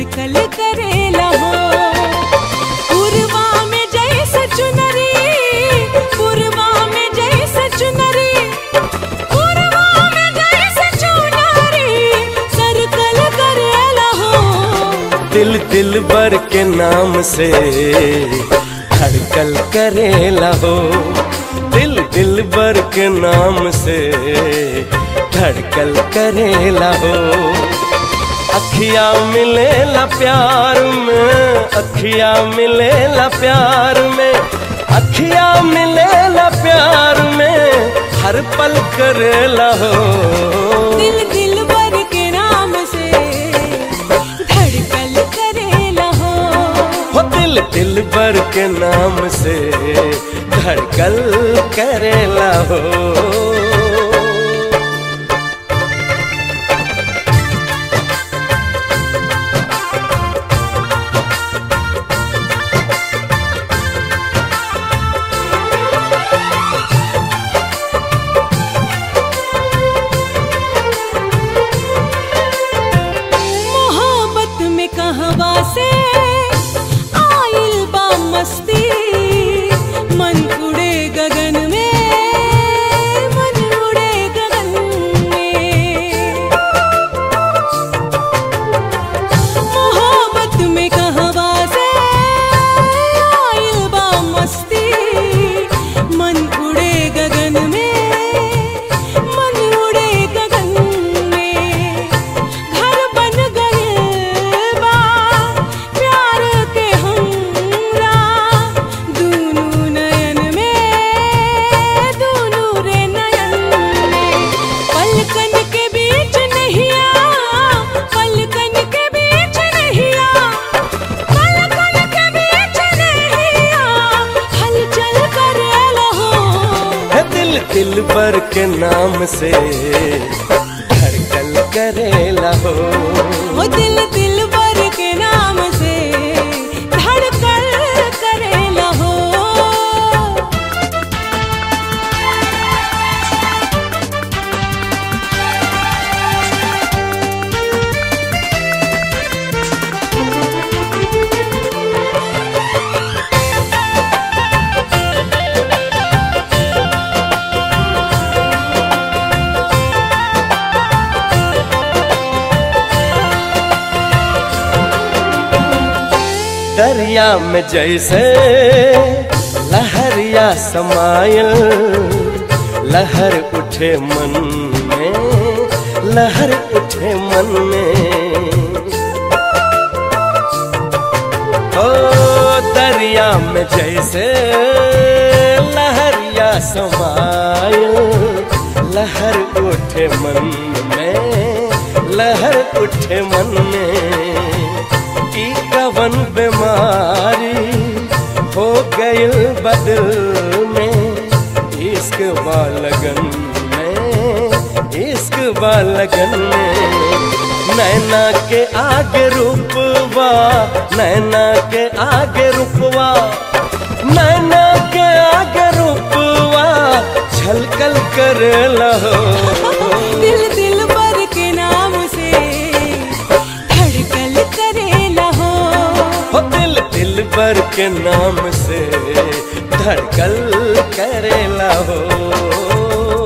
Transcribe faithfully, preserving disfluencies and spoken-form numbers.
धड़कल करेला हो। पूर्वा में जैसे चुनरी, पूर्वा में जैसे चुनरी, पूर्वा में जैसे चुनरी सर्कल करेला हो। दिल दिल बर के नाम से धड़कल करेला हो। दिल दिल बर के नाम से धड़कल करेला हो। अखिया मिलेला प्यार में, अखिया मिलेला प्यार में, अखिया मिलेला प्यार में हर पल करेला हो। दिल दिल बर के नाम से धड़कल करेला हो। हो दिल दिल बर के नाम से धड़कल करेला हो। कहवा से आइल बा मस्ती, मन उड़े गगन में, मन उड़े गगन में। मोहब्बत में कहवा से आइल बा मस्ती, मन उड़े गगन में, मन उड़े गगन में। घर बन गए दिल बर के नाम से धड़कल करेला हो। वो दिल दिल बर के नाम से धड़कल करेला हो। दरिया में जैसे लहरिया समायल, लहर उठे मन में, लहर उठे मन में। ओ दरिया में जैसे लहरिया समायल, लहर उठे मन में, लहर उठे मन में। ई कवन बीमारी हो गई बदल में, इश्क बालगन में, इश्क बालगन में। नैना के आगे रूपवा, नैना के आगे रूपवा, नैना के आगे रूपवा छलकल करेला हो। दिल दिल बर के नाम से धड़कल करेला हो। हो दिल दिल बर के नाम से धड़कल करेला हो।